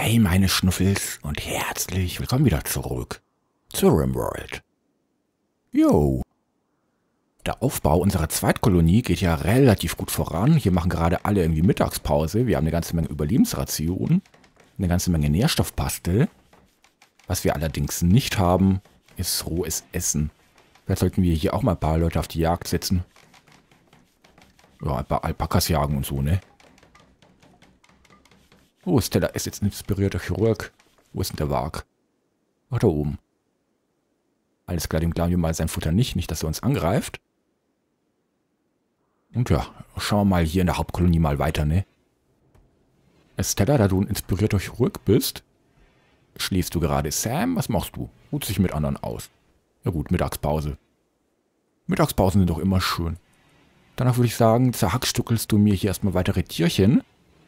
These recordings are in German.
Hey meine Schnuffels und herzlich willkommen wieder zurück zu RimWorld. Jo. Der Aufbau unserer Zweitkolonie geht ja relativ gut voran. Hier machen gerade alle irgendwie Mittagspause. Wir haben eine ganze Menge Überlebensrationen, eine ganze Menge Nährstoffpastel. Was wir allerdings nicht haben, ist rohes Essen. Vielleicht sollten wir hier auch mal ein paar Leute auf die Jagd setzen. Ja, ein paar Alpakas jagen und so, ne? Oh, Stella ist jetzt ein inspirierter Chirurg. Wo ist denn der Wag? Ach, da oben. Alles klar, dem klauen wir mal sein Futter nicht. Nicht, dass er uns angreift. Und ja, schauen wir mal hier in der Hauptkolonie mal weiter, ne? Stella, da du ein inspirierter Chirurg bist, schläfst du gerade. Sam, was machst du? Ruht sich mit anderen aus. Ja gut, Mittagspause. Mittagspausen sind doch immer schön. Danach würde ich sagen, zerhackstückelst du mir hier erstmal weitere Tierchen,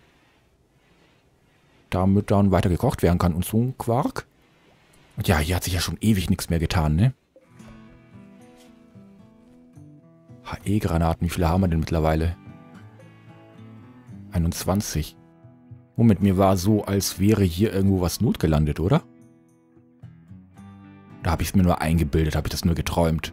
damit dann weiter gekocht werden kann und so ein Quark. Und ja, hier hat sich ja schon ewig nichts mehr getan, ne? HE-Granaten, wie viele haben wir denn mittlerweile? 21. Moment, mir war so, als wäre hier irgendwo was notgelandet, oder? Da habe ich es mir nur eingebildet, habe ich das nur geträumt.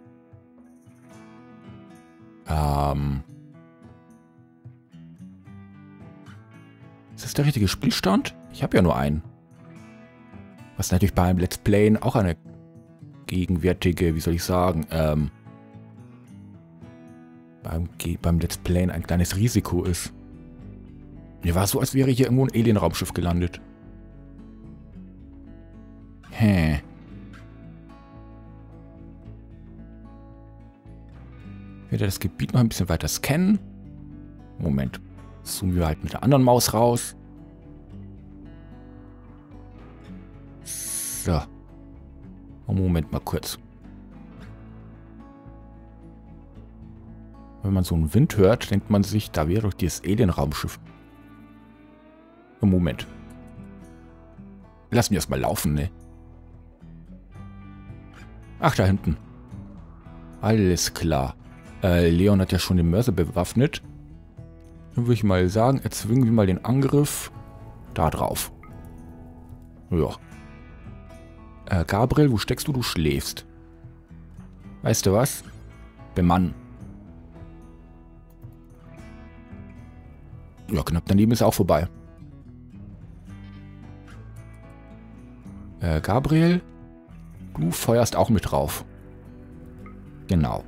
Ist das der richtige Spielstand? Ich habe ja nur einen. Was natürlich beim Let's Playen auch eine gegenwärtige, wie soll ich sagen, beim Let's Playen ein kleines Risiko ist. Mir war es so, als wäre hier irgendwo ein Alien-Raumschiff gelandet. Hä? Ich werde das Gebiet noch ein bisschen weiter scannen. Moment. Zoomen wir halt mit der anderen Maus raus. So. Moment mal kurz. Wenn man so einen Wind hört, denkt man sich, da wäre doch dieses Alien-Raumschiff. Moment. Lassen wir es mal laufen, ne? Ach, da hinten. Alles klar. Leon hat ja schon den Mörser bewaffnet. Dann würde ich mal sagen, erzwingen wir mal den Angriff da drauf. Ja. Gabriel, wo steckst du? Du schläfst. Weißt du was? Bemann. Ja, knapp daneben ist auch vorbei. Gabriel, du feuerst auch mit drauf. Genau.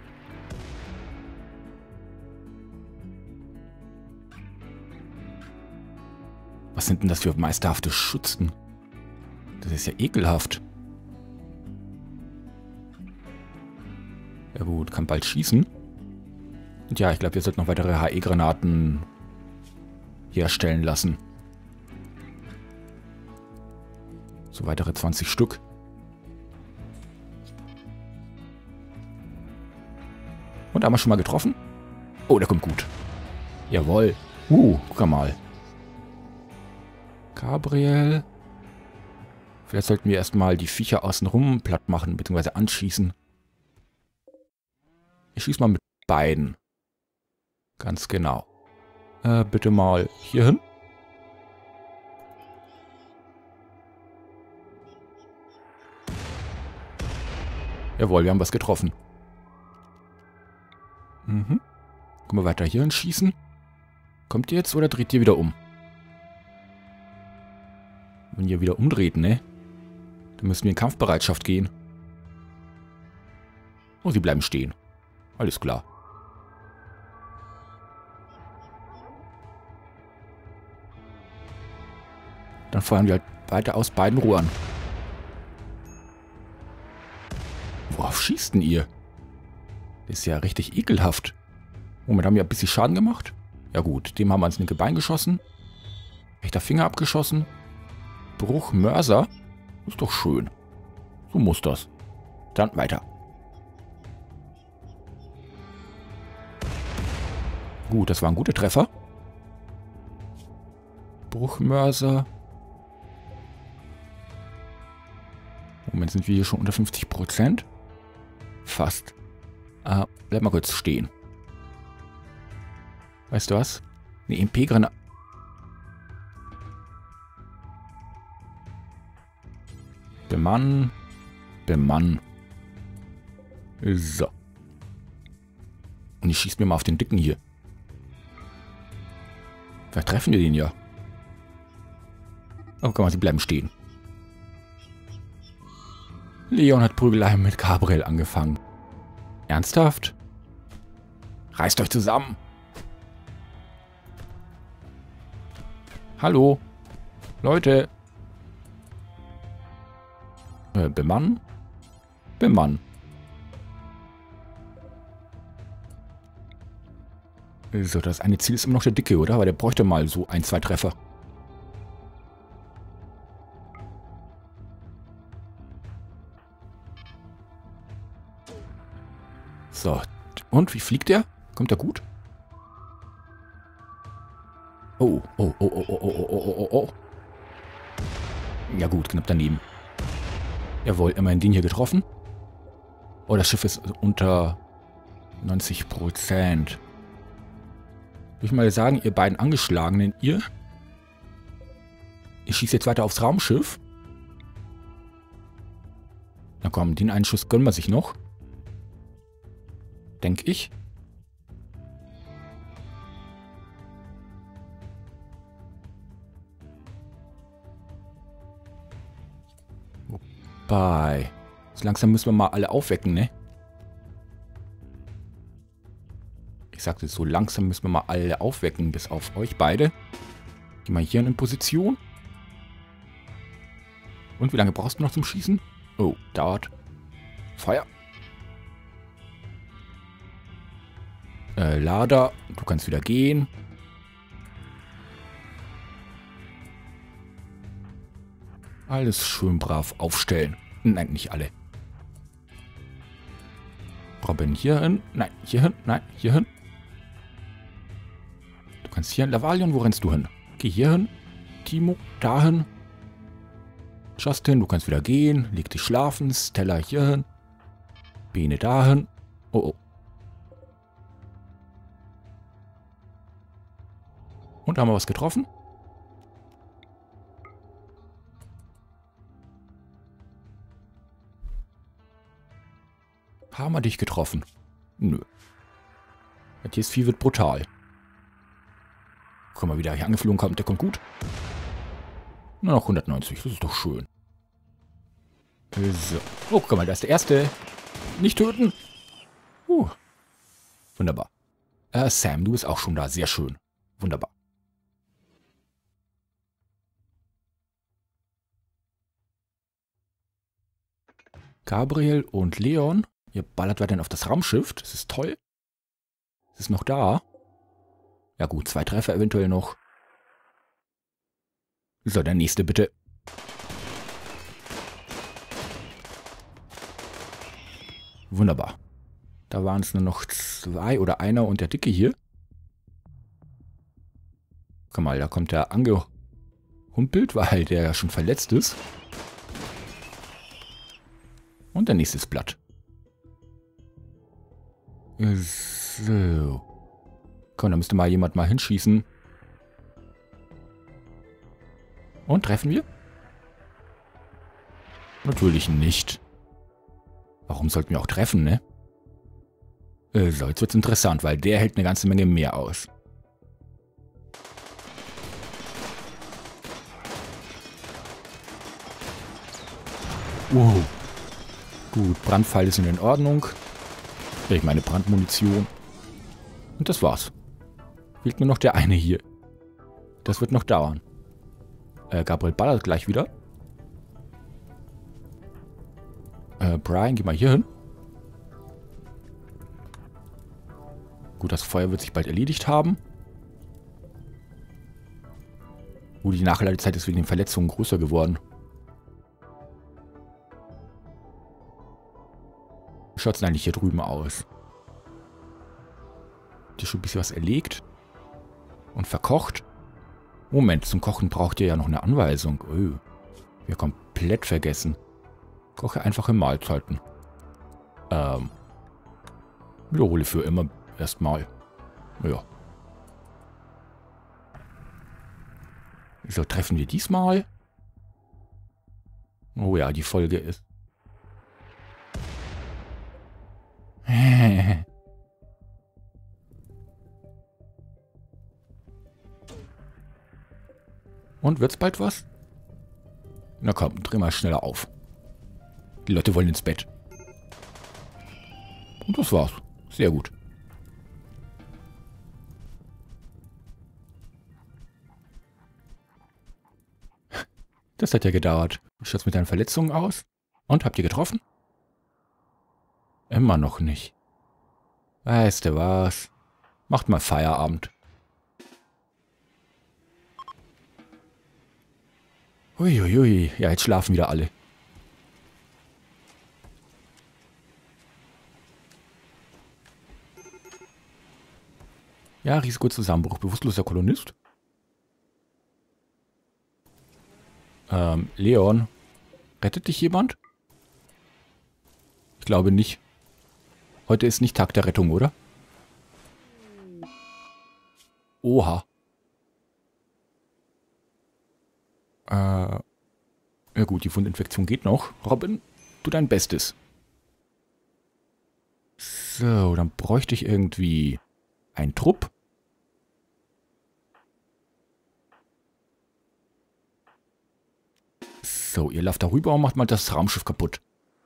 Was sind denn das für meisterhafte Schützen? Das ist ja ekelhaft. Ja gut, kann bald schießen. Und ja, ich glaube, wir sollten noch weitere HE-Granaten herstellen lassen. So weitere 20 Stück. Und haben wir schon mal getroffen? Oh, der kommt gut. Jawohl. Guck mal. Gabriel. Vielleicht sollten wir erstmal die Viecher außenrum platt machen, beziehungsweise anschießen. Ich schieße mal mit beiden. Ganz genau. Bitte mal hier hin. Jawohl, wir haben was getroffen. Mhm. Können wir weiter hier hin schießen? Kommt ihr jetzt oder dreht ihr wieder um? Wenn ihr wieder umdreht, ne? Dann müssen wir in Kampfbereitschaft gehen. Oh, sie bleiben stehen. Alles klar. Dann feuern wir halt weiter aus beiden Rohren. Worauf schießt denn ihr? Das ist ja richtig ekelhaft. Moment, haben wir ein bisschen Schaden gemacht? Ja gut, dem haben wir ins linke Bein geschossen. Rechter Finger abgeschossen. Bruch Mörser. Ist doch schön. So muss das. Dann weiter. Gut, das waren gute Treffer. Bruchmörser. Moment, sind wir hier schon unter 50%? Fast. Bleib mal kurz stehen. Weißt du was? Eine MP-Granate. Bemann. Bemann. So. Und ich schieße mir mal auf den Dicken hier. Vielleicht treffen wir den ja. Oh, guck mal, sie bleiben stehen. Leon hat Prügelei mit Gabriel angefangen. Ernsthaft? Reißt euch zusammen. Hallo? Leute? Bemann? Bemann. So, das eine Ziel ist immer noch der Dicke, oder? Aber der bräuchte mal so 1, 2 Treffer. So, und wie fliegt der? Kommt er gut? Oh, oh, oh, oh, oh, oh, oh, oh, oh. Ja gut, knapp daneben. Jawohl, immerhin den hier getroffen. Oh, das Schiff ist unter 90%. Würde ich mal sagen, ihr beiden Angeschlagenen, ihr? Ich schieße jetzt weiter aufs Raumschiff. Na komm, den einen Schuss gönnen wir sich noch. Denke ich. Wobei. So langsam müssen wir mal alle aufwecken, ne? Ich sagte, so langsam müssen wir mal alle aufwecken, bis auf euch beide. Geh mal hier in Position. Und wie lange brauchst du noch zum Schießen? Oh, dauert. Feuer. Lader, du kannst wieder gehen. Alles schön brav aufstellen. Nein, nicht alle. Robin hier hin. Nein, hier hin. Nein, hier hin. Du kannst hier hin. Lavalion, wo rennst du hin? Geh hier hin. Timo, dahin. Justin, du kannst wieder gehen. Leg dich schlafen. Stella hier hin. Bene dahin. Oh, oh. Und haben wir was getroffen? Haben wir dich getroffen? Nö. Das Vieh wird brutal. Guck mal, wie der hier angeflogen kommt. Der kommt gut. Nur noch 190. Das ist doch schön. So. Oh, guck mal, da ist der erste. Nicht töten. Wunderbar. Sam, du bist auch schon da. Sehr schön. Wunderbar. Gabriel und Leon, ihr ballert weiterhin auf das Raumschiff. Das ist toll. Es ist noch da. Ja gut, 2 Treffer eventuell noch. So, der nächste bitte. Wunderbar. Da waren es nur noch 2 oder einer und der Dicke hier. Guck mal, da kommt der angehumpelt, weil der ja schon verletzt ist. Und der nächste ist Blatt. So. Komm, da müsste mal jemand mal hinschießen. Und treffen wir? Natürlich nicht. Warum sollten wir auch treffen, ne? So, jetzt wird's interessant, weil der hält eine ganze Menge mehr aus. Wow. Gut, Brandpfeile sind in Ordnung. Ich meine Brandmunition. Und das war's. Fehlt mir noch der eine hier. Das wird noch dauern. Gabriel ballert gleich wieder. Brian, geh mal hier hin. Gut, das Feuer wird sich bald erledigt haben. Die Nachladezeit ist wegen den Verletzungen größer geworden. Wie schaut es denn eigentlich hier drüben aus? Habt ihr schon ein bisschen was erlegt? Und verkocht? Moment, zum Kochen braucht ihr ja noch eine Anweisung. Oh, wir komplett vergessen. Koche einfache Mahlzeiten. Wiederhole für immer erstmal. Ja. So, treffen wir diesmal? Oh ja, die Folge ist. Und wird's bald was? Na komm, dreh mal schneller auf. Die Leute wollen ins Bett. Und das war's. Sehr gut. Das hat ja gedauert. Wie schaut's mit deinen Verletzungen aus? Und, habt ihr getroffen? Immer noch nicht. Weißt du was? Macht mal Feierabend. Uiuiui. Ja, jetzt schlafen wieder alle. Ja, Risikozusammenbruch. Bewusstloser Kolonist. Leon. Rettet dich jemand? Ich glaube nicht. Heute ist nicht Tag der Rettung, oder? Oha. Ja gut, die Wundinfektion geht noch. Robin, tu dein Bestes. So, dann bräuchte ich irgendwie einen Trupp. So, ihr lauft darüber und macht mal das Raumschiff kaputt.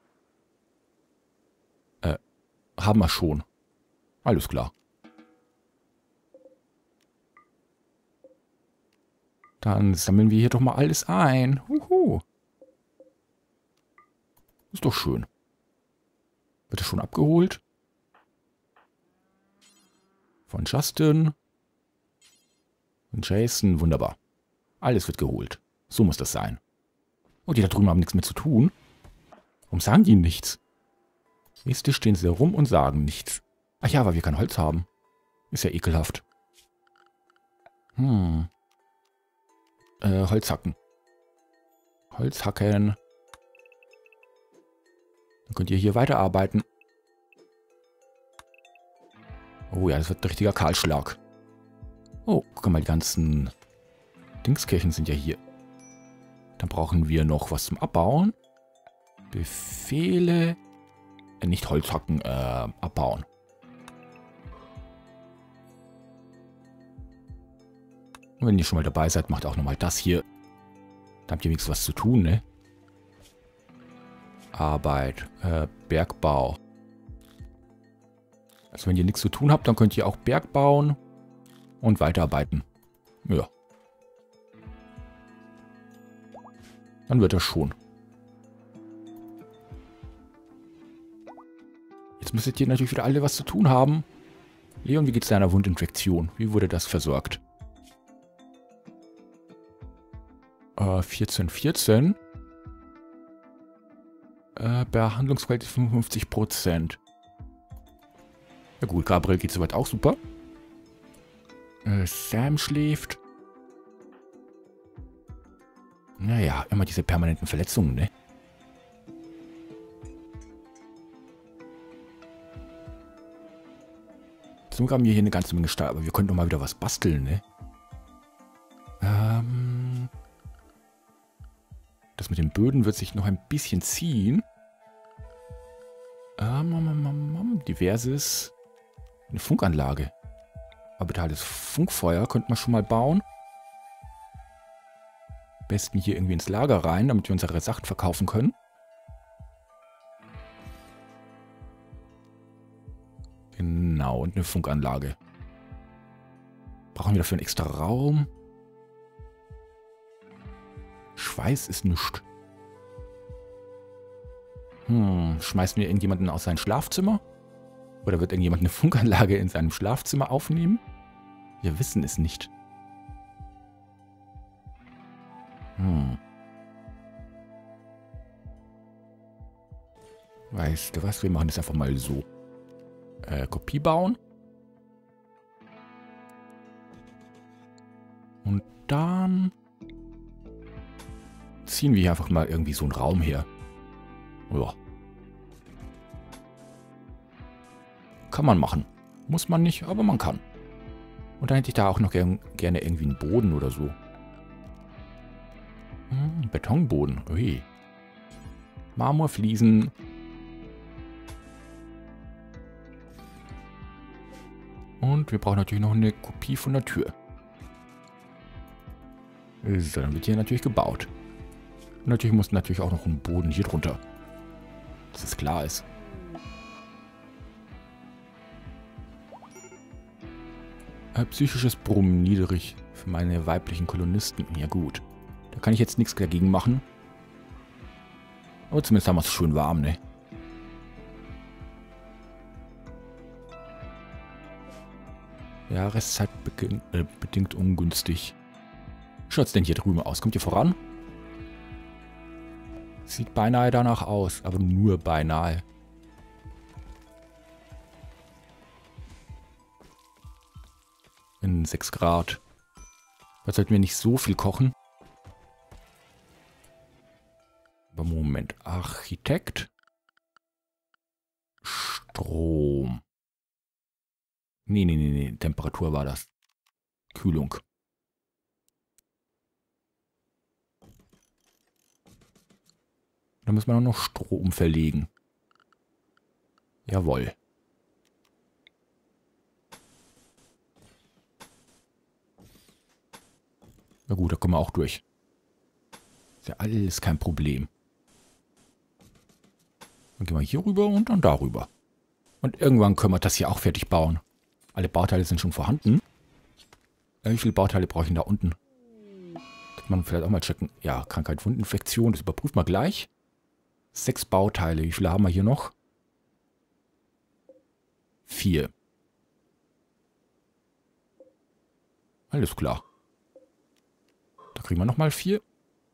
Haben wir schon. Alles klar. Dann sammeln wir hier doch mal alles ein. Huhu. Ist doch schön. Wird das schon abgeholt? Von Justin. Und Jason. Wunderbar. Alles wird geholt. So muss das sein. Und die da drüben haben nichts mehr zu tun. Warum sagen die nichts? Wisst ihr, stehen sie da rum und sagen nichts. Ach ja, weil wir kein Holz haben. Ist ja ekelhaft. Holz hacken. Holz hacken. Dann könnt ihr hier weiterarbeiten. Oh ja, das wird ein richtiger Kahlschlag. Oh, guck mal, die ganzen Dingskirchen sind ja hier. Dann brauchen wir noch was zum Abbauen. Befehle. Nicht Holz hacken, abbauen. Und wenn ihr schon mal dabei seid, macht auch nochmal das hier. Da habt ihr wenigstens was zu tun, ne? Arbeit, Bergbau. Also wenn ihr nichts zu tun habt, dann könnt ihr auch Berg bauen und weiterarbeiten. Ja. Dann wird das schon. Jetzt müsstet ihr natürlich wieder alle was zu tun haben. Leon, wie geht's deiner Wundinfektion? Wie wurde das versorgt? 14. Behandlungsqualität 55%. Ja gut, Gabriel geht soweit auch super. Sam schläft. Naja, immer diese permanenten Verletzungen, ne? Zum Glück haben wir hier eine ganze Menge Stahl, aber wir könnten doch mal wieder was basteln, ne? Das mit den Böden wird sich noch ein bisschen ziehen. Diverses. Eine Funkanlage. Orbitales Funkfeuer könnte man schon mal bauen. Am besten hier irgendwie ins Lager rein, damit wir unsere Sachen verkaufen können. Genau, und eine Funkanlage. Brauchen wir dafür einen extra Raum? Schweiß ist nichts. Schmeißen wir irgendjemanden aus seinem Schlafzimmer? Oder wird irgendjemand eine Funkanlage in seinem Schlafzimmer aufnehmen? Wir wissen es nicht. Weißt du was? Wir machen das einfach mal so. Kopie bauen. Und dann ziehen wir hier einfach mal irgendwie so einen Raum her. Ja. Kann man machen. Muss man nicht, aber man kann. Und dann hätte ich da auch noch gerne irgendwie einen Boden oder so. Betonboden. Ui. Marmorfliesen. Und wir brauchen natürlich noch eine Kopie von der Tür. So, dann wird hier natürlich gebaut. Und natürlich muss auch noch ein Boden hier drunter. Dass es klar ist. Psychisches Brummen niedrig für meine weiblichen Kolonisten. Ja gut. Da kann ich jetzt nichts dagegen machen. Aber zumindest haben wir es schön warm, ne? Jahreszeit bedingt ungünstig. Wie schaut es denn hier drüben aus? Kommt ihr voran? Sieht beinahe danach aus, aber nur beinahe. In 6 Grad. Da sollten wir nicht so viel kochen. Aber Moment. Architekt. Strom. Nee. Temperatur war das. Kühlung. Da müssen wir noch Strom verlegen. Jawohl. Na gut, da kommen wir auch durch. Ist ja alles kein Problem. Dann gehen wir hier rüber und dann darüber. Und irgendwann können wir das hier auch fertig bauen. Alle Bauteile sind schon vorhanden. Wie viele Bauteile brauche ich denn da unten? Kann man vielleicht auch mal checken. Ja, Krankheit, Wundinfektion, das überprüft man gleich. 6 Bauteile. Wie viele haben wir hier noch? 4. Alles klar. Da kriegen wir nochmal 4.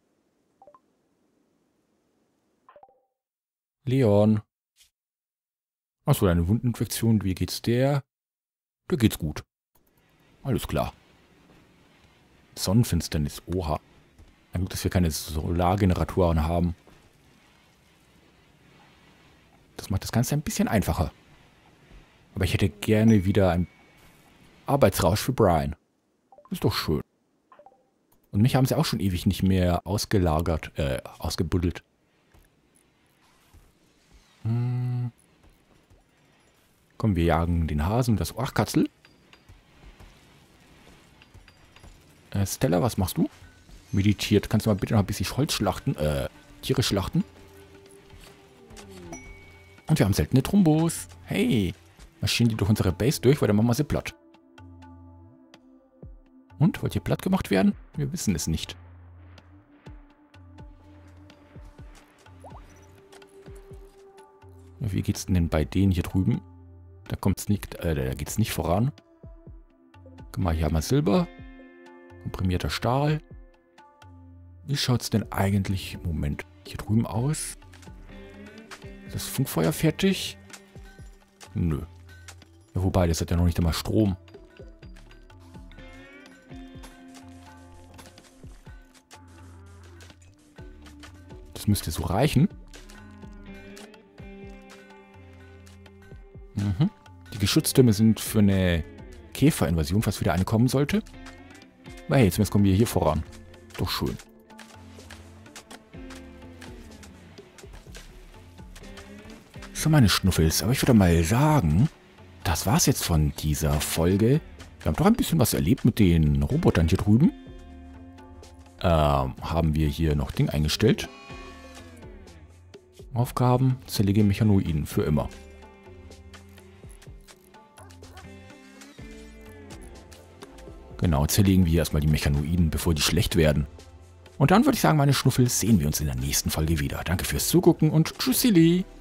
Leon. Achso, eine Wundinfektion. Wie geht's der? Der geht's gut. Alles klar. Sonnenfinsternis. Oha. Ein Glück, dass wir keine Solargeneratoren haben. Das macht das Ganze ein bisschen einfacher. Aber ich hätte gerne wieder einen Arbeitsrausch für Brian. Ist doch schön. Und mich haben sie auch schon ewig nicht mehr ausgebuddelt. Komm, wir jagen den Hasen und das... Ach, Katzel. Stella, was machst du? Meditiert. Kannst du mal bitte noch ein bisschen Holz schlachten? Tiere schlachten? Und wir haben seltene Thrombos. Hey. Marschieren die durch unsere Base durch, weil dann machen wir sie platt. Und? Wollt ihr platt gemacht werden? Wir wissen es nicht. Ja, wie geht's denn bei denen hier drüben? Da kommt's nicht, da geht's nicht voran. Guck mal, hier haben wir Silber. Komprimierter Stahl. Wie schaut's denn eigentlich, Moment, hier drüben aus? Ist das Funkfeuer fertig? Nö. Ja, wobei, das hat ja noch nicht einmal Strom. Das müsste so reichen. Die Geschütztürme sind für eine Käferinvasion, falls wieder eine kommen sollte. Aber hey, zumindest kommen wir hier voran. Doch schön. So, meine Schnuffels. Aber ich würde mal sagen, das war's jetzt von dieser Folge. Wir haben doch ein bisschen was erlebt mit den Robotern hier drüben. Haben wir hier noch Ding eingestellt. Aufgaben, zerlege Mechanoiden für immer. Genau, zerlegen wir erstmal die Mechanoiden, bevor die schlecht werden. Und dann würde ich sagen, meine Schnuffels, sehen wir uns in der nächsten Folge wieder. Danke fürs Zugucken und tschüssili!